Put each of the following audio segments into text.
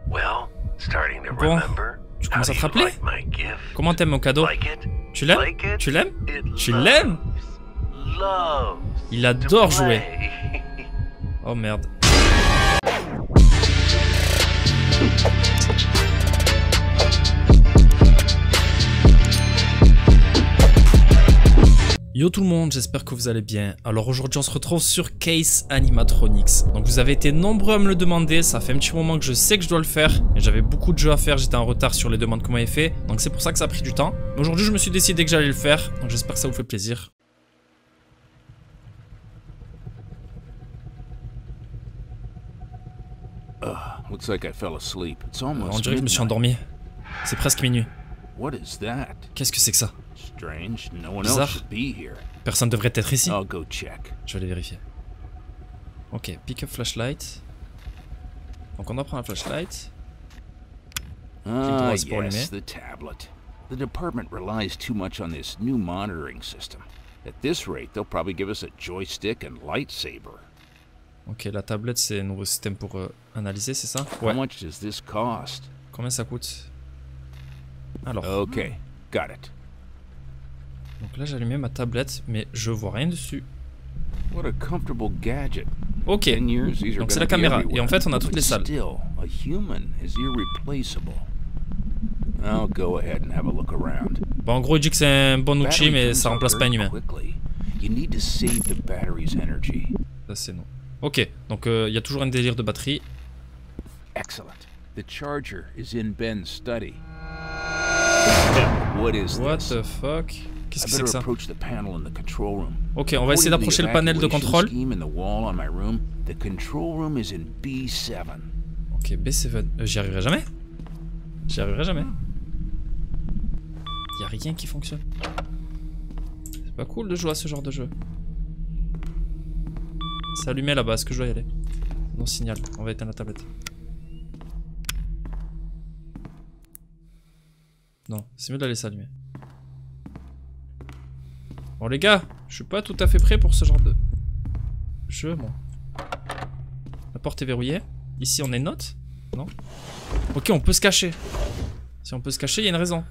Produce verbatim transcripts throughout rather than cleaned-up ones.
Bon, tu commences à te rappeler? Comment t'aimes mon cadeau? Tu l'aimes? Tu l'aimes? Tu l'aimes? Il adore jouer. Oh merde. Yo tout le monde, j'espère que vous allez bien. Alors aujourd'hui on se retrouve sur Case Animatronics. Donc vous avez été nombreux à me le demander, ça fait un petit moment que je sais que je dois le faire. Et j'avais beaucoup de jeux à faire, j'étais en retard sur les demandes que vous m'avez fait. Donc c'est pour ça que ça a pris du temps. Mais aujourd'hui je me suis décidé que j'allais le faire. Donc j'espère que ça vous fait plaisir. Uh, looks like I fell asleep. It's almost On dirait que je me suis endormi. C'est presque minuit. What is that? Qu'est-ce que c'est que ça? Strange. No one Bizarre. else should be here. Personne devrait être ici. I'll go check. Je vais aller vérifier. Ok, pick up flashlight. Donc on doit prendre un flashlight. Ah, Clique droit pour yes, allumer. the tablet. The department relies too much on this new monitoring system. At this rate, they'll probably give us a joystick and lightsaber. Ok, la tablette c'est un nouveau système pour euh, analyser, c'est ça? How Ouais. much does this cost? Combien ça coûte? Alors, Okay, got it. donc là j'ai allumé ma tablette, mais je vois rien dessus. What a comfortable gadget. Ok, Ten years, these are donc c'est gonna la be caméra. Et everywhere. en fait on a toutes But les salles. Still, a human is irreplaceable. I'll go ahead and have a look around. Bon, en gros il dit que c'est un bon outil, Battery mais turns ça out remplace pas un very humain. quickly. You need to save the battery's energy. Ça c'est non. Ok, donc il euh, y a toujours un délire de batterie. Excellent. The charger is in Ben's study. What is What this? the fuck? Qu'est-ce I que c'est better que ça? approach the panel in the control room. Ok, on va essayer According to d'approcher the le panel de evacuation contrôle. scheme in the wall on my room, the control room is in B seven. Ok, B sept. Euh, J'y arriverai jamais. J'y arriverai jamais. Y a rien qui fonctionne. C'est pas cool de jouer à ce genre de jeu. C'est allumé là-bas, est-ce que je dois y aller? Non, signal, on va éteindre la tablette. Non, c'est mieux de la laisser allumer. Bon les gars, je suis pas tout à fait prêt pour ce genre de jeu, moi. La porte est verrouillée. Ici on est note? Non? Ok, on peut se cacher. Si on peut se cacher, il y a une raison.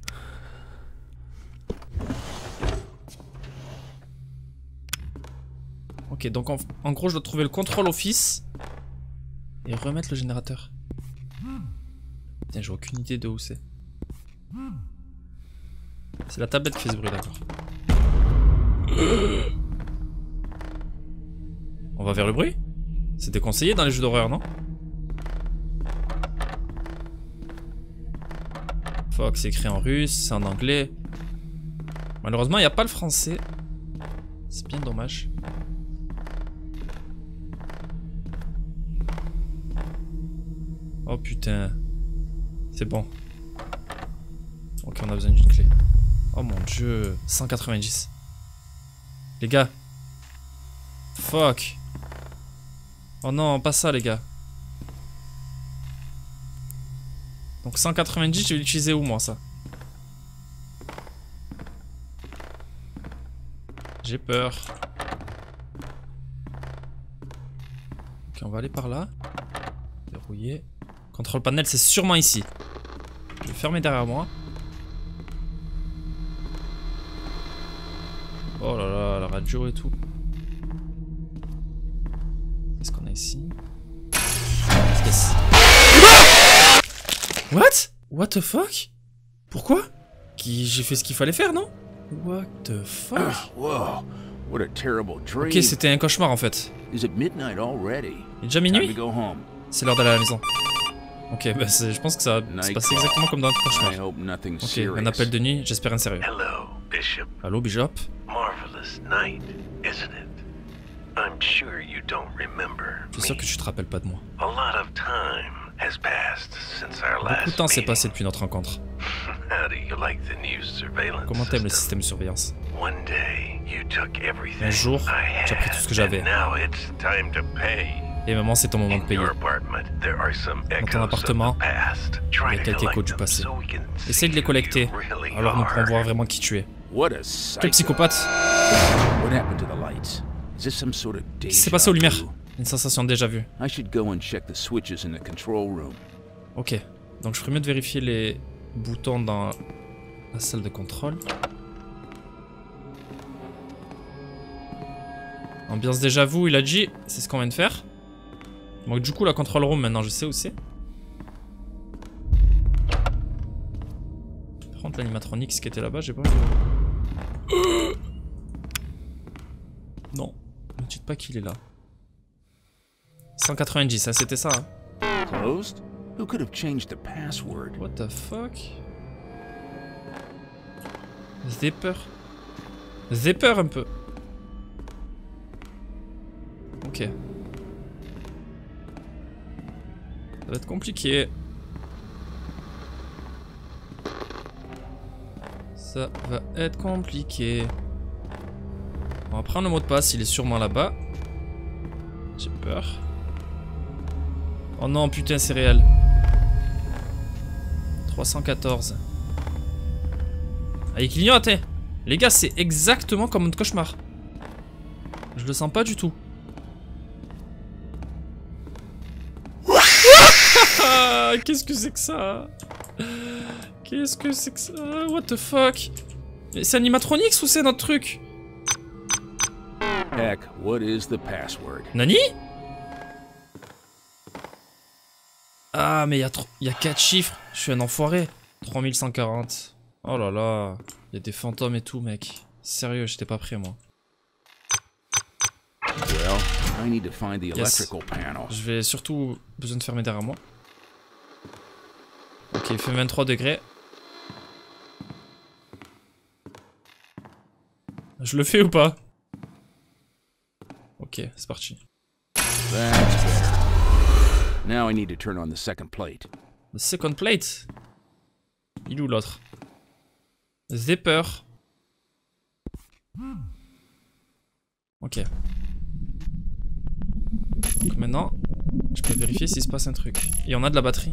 Ok, donc en, en gros, je dois trouver le contrôle office et remettre le générateur. Putain, j'ai aucune idée de où c'est. C'est la tablette qui fait ce bruit, d'accord. On va vers le bruit? C'est déconseillé dans les jeux d'horreur, non? Fuck, c'est écrit en russe, c'est en anglais. Malheureusement, il n'y a pas le français. C'est bien dommage. Oh putain. C'est bon. Ok, on a besoin d'une clé. Oh mon dieu. cent quatre-vingt-dix. Les gars. Fuck. Oh non, pas ça les gars. Donc cent quatre-vingt-dix, je vais l'utiliser où moi ça? J'ai peur. Ok, on va aller par là. Verrouiller. Contrôle panel, c'est sûrement ici. Je vais fermer derrière moi. Oh là là, la radio et tout. Qu'est-ce qu'on a ici? Qu'est-ce que What? What the fuck? Pourquoi? Qui... J'ai fait ce qu'il fallait faire, non? What the fuck? Whoa, what a terrible dream. Ok, c'était un cauchemar en fait. Is it midnight already? Il est déjà Time to minuit? go home. C'est l'heure d'aller à la maison. Ok, bah je pense que ça va se passer exactement comme dans le I cauchemar. hope nothing Ok, serious. un appel de nuit, j'espère un sérieux. Hello, Bishop. Allô, Bishop? Marvelous night, isn't it? I'm sure you don't remember Je suis sûr me. que tu te rappelles pas de moi. A lot of time has passed since our Beaucoup de last temps s'est meeting. passé depuis notre rencontre. How do you like the new surveillance Comment t'aimes le system? système de surveillance? One day you took everything Un jour, I tu as pris tout ce que j'avais. had, and now it's time to pay. Et maman, c'est ton moment de In payer. your apartment, there are some echoes of appartement, the past. il y Try a to quelques échos collect du them passé. so we can Essaye de les see collecter, who you really alors nous are. pourrons voir vraiment qui tu es. What a psycho. Quel psychopathe! What happened to the lights? Is this some sort of Qu'est-ce qui s'est déjà passé aux lumières? vu? Une sensation déjà vue. I should go and check the switches in the control room. Ok. Donc je ferais mieux de vérifier les boutons dans la salle de contrôle. Ambiance déjà vu, il a dit. C'est ce qu'on vient de faire. Donc du coup la control room maintenant je sais où c'est. Par contre l'animatronique qui était là-bas j'ai pas vu. Non. Ne dites pas qu'il est là. cent quatre-vingt-dix, ça c'était ça. Hein. Closed? Who could have changed the password? What the fuck? Zipper. Zipper un peu. Ok. Ça va être compliqué. Ça va être compliqué. On va prendre le mot de passe, il est sûrement là-bas. J'ai peur. Oh non, putain, c'est réel. trois cent quatorze. Ah, il clignote, hein. Les gars, c'est exactement comme un cauchemar. Je le sens pas du tout. Qu'est-ce que c'est que ça? Qu'est-ce que c'est que ça? What the fuck? C'est animatronics ou c'est notre truc? Heck, what is the password? Nani? Ah, mais il y a il y a quatre chiffres. Je suis un enfoiré. trois mille cent quarante. Oh là là. Il y a des fantômes et tout, mec. Sérieux, j'étais pas prêt, moi. Well, I need to find the Yes. electrical panel. Je vais surtout besoin de fermer derrière moi. Ok, il fait vingt-trois degrés. Je le fais ou pas? Ok, c'est parti. That's better. Now I need to turn on the second plate. The second plate. Il est où l'autre? Zipper. Ok. Donc maintenant, je peux vérifier s'il se passe un truc. Et on a de la batterie.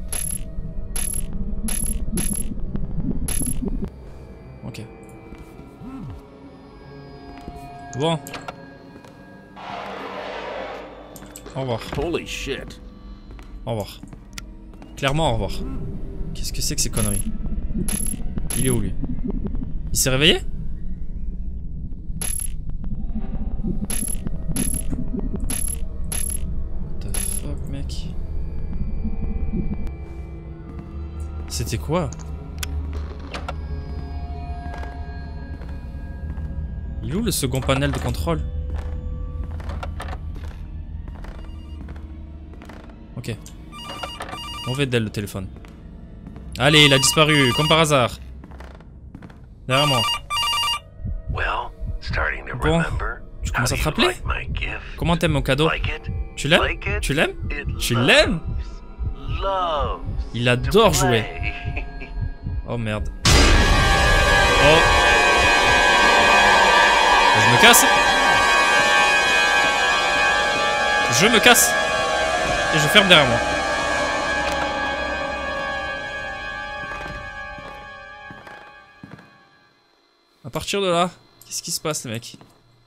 Ok. Bon. Au revoir. Holy shit. Au revoir. Clairement au revoir. Qu'est-ce que c'est que ces conneries? Il est où lui? Il s'est réveillé? What the fuck mec? C'était quoi? Il est où le second panel de contrôle? Ok. Mauvais d'elle le téléphone. Allez, il a disparu, comme par hasard. Derrière moi. Well, starting to Bon, remember. tu How commences à do te you rappeler? like my gift? Comment t'aimes mon cadeau? Like it? Tu l'aimes? Like it? Tu l'aimes? It Tu l'aimes? loves- loves Il to adore jouer. play. Oh merde. Oh. Je me casse. Je me casse. Et je ferme derrière moi. À partir de là, qu'est-ce qui se passe les mecs?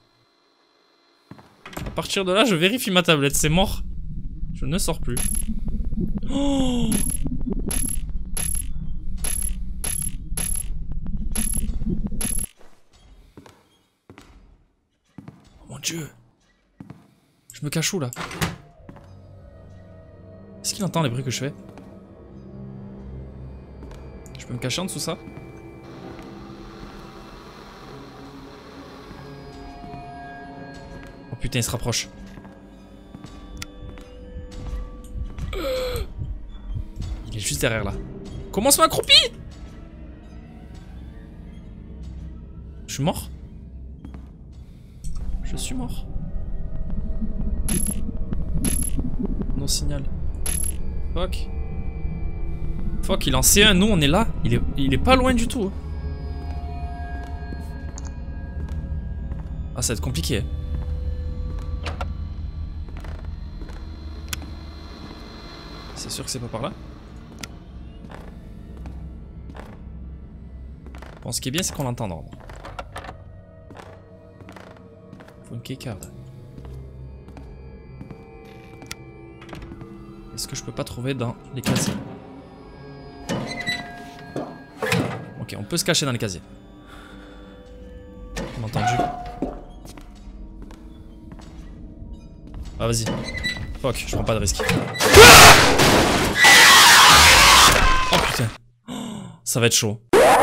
À partir de là, je vérifie ma tablette, c'est mort. Je ne sors plus. Oh! Oh mon dieu. Je me cache où là? Est-ce qu'il entend les bruits que je fais? Je peux me cacher en dessous ça? Oh putain, il se rapproche. Il est juste derrière là. Comment se m'accroupit? Je suis mort? Je suis mort. Non signal. Fuck. Fuck, il est en C un, nous on est là. Il est, il est pas loin du tout. Ah, ça va être compliqué. C'est sûr que c'est pas par là. Bon, ce qui est bien, c'est qu'on l'entend d'ordre. Faut une keycard. Est-ce que que je peux pas trouver dans les casiers. Ok, on peut se cacher dans les casiers. On a entendu. Ah vas-y. Fuck, je prends pas de risque. Oh putain. Ça va être chaud.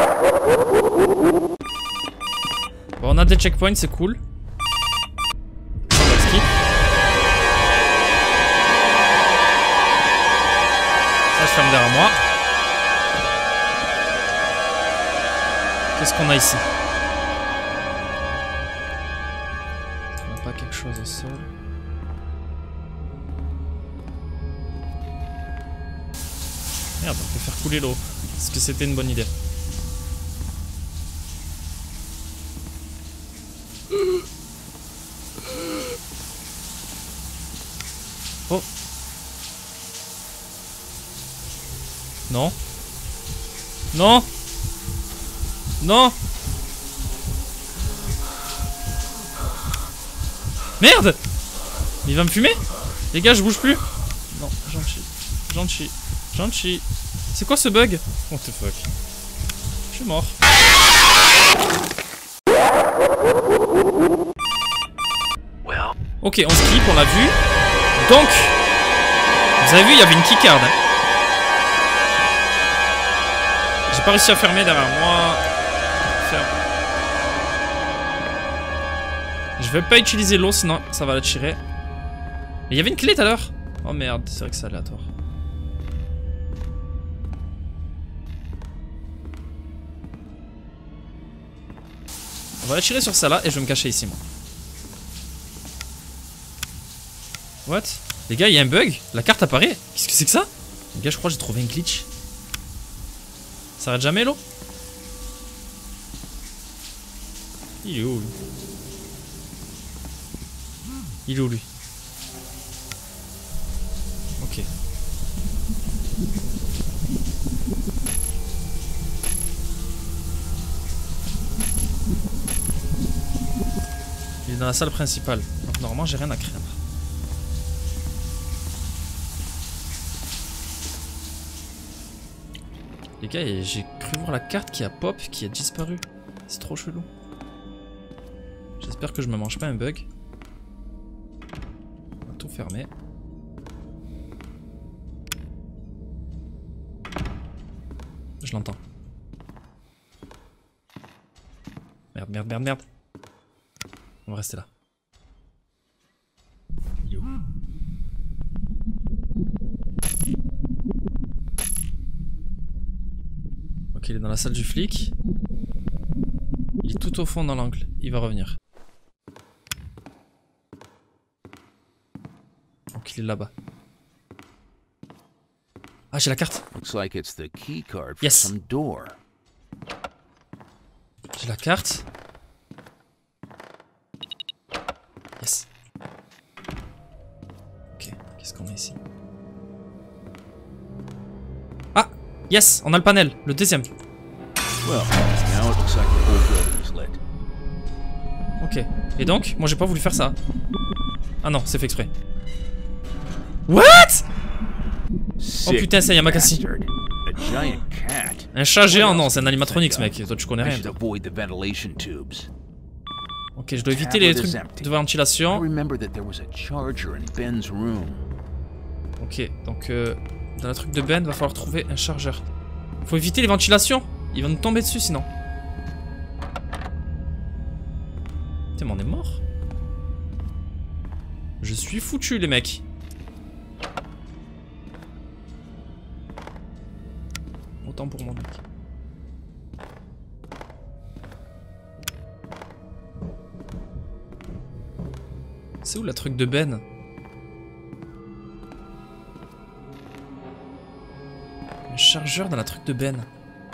Bon, on a des checkpoints, c'est cool. On va skip. Ça se ferme derrière moi. Qu'est-ce qu'on a ici? On n'a pas quelque chose au sol. Merde, on peut faire couler l'eau. Est-ce que c'était une bonne idée? Oh. Non. Non. Non. Merde. Il va me fumer? Les gars, je bouge plus. Non, gentil. Gentil. Gentil. C'est quoi ce bug? What the fuck? Je suis mort. Ok, on skip, on l'a vu. Donc, vous avez vu, il y avait une keycard. Hein. J'ai pas réussi à fermer derrière moi. Ferme. Je vais pas utiliser l'eau, sinon ça va l'attirer. Mais il y avait une clé tout à l'heure. Oh merde, c'est vrai que c'est aléatoire. On va la tirer sur ça là et je vais me cacher ici moi. What? Les gars, il y a un bug. La carte apparaît. Qu'est-ce que c'est que ça? Les gars, je crois que j'ai trouvé un glitch. Ça arrête jamais l'eau? Il est où lui? Il est où lui? Ok. Il est dans la salle principale. Donc normalement j'ai rien à craindre. Les gars, j'ai cru voir la carte qui a pop, qui a disparu. C'est trop chelou. J'espère que je me mange pas un bug. On va tout fermer. Je l'entends. Merde, merde, merde, merde. On va rester là. Il est où? Ok, il est dans la salle du flic. Il est tout au fond dans l'angle. Il va revenir. Donc il est là-bas. Ah, j'ai la carte. Yes. J'ai la carte. Yes. Ok, qu'est-ce qu'on a ici? Ah! Yes, on a le panel, le deuxième. Ok, et donc, moi j'ai pas voulu faire ça. Ah non, c'est fait exprès. What? Oh putain, c'est Yamakasi. Un chat géant, non, c'est un animatronics, mec. Toi, tu connais rien. Ok, je dois éviter les trucs de ventilation. Ok, donc euh, dans le truc de Ben, va falloir trouver un chargeur. Faut éviter les ventilations. Il va nous tomber dessus sinon. Putain, mais on est mort. Je suis foutu, les mecs. Autant pour moi, mec. C'est où la truc de Ben? Un chargeur dans la truc de Ben.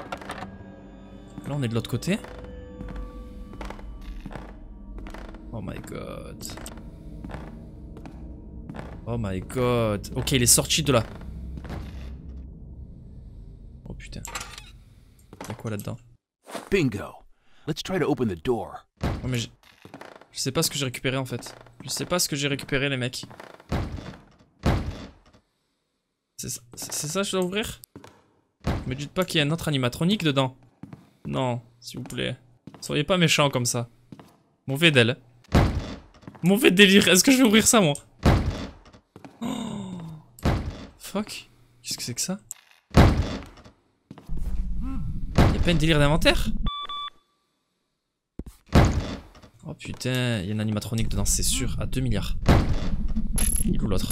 Là on est de l'autre côté. Oh my god. Oh my god. Ok, il est sorti de là. Oh putain. Y'a quoi là-dedans? Bingo. Let's try to open the door. Oh mais je... je sais pas ce que j'ai récupéré en fait. Je sais pas ce que j'ai récupéré les mecs. C'est ça, c'est ça, je dois ouvrir? Me dites pas qu'il y a un autre animatronique dedans. Non, s'il vous plaît. Soyez pas méchants comme ça. Mauvais d'elle. Mauvais délire. Est-ce que je vais ouvrir ça, moi? Oh. Fuck. Qu'est-ce que c'est que ça? Y'a pas un délire d'inventaire? Oh putain, il y a un animatronique dedans, c'est sûr, à deux milliards. Il est où l'autre?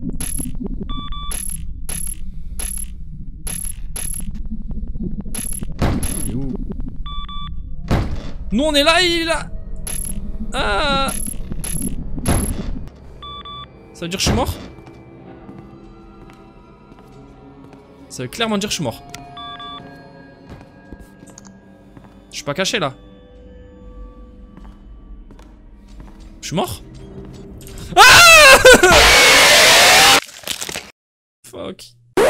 Il est où? Nous on est là, il est là! Ah! Ça veut dire que je suis mort? Ça veut clairement dire que je suis mort. Je suis pas caché là. Je suis mort? Ah! Fuck.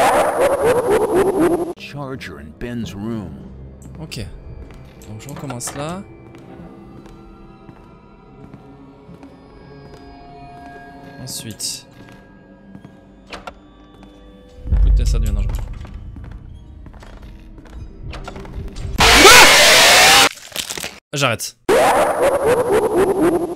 Charger in Ben's room. Ok. Donc je recommence là. Ensuite. Putain, ça devient dangereux. Ah! J'arrête.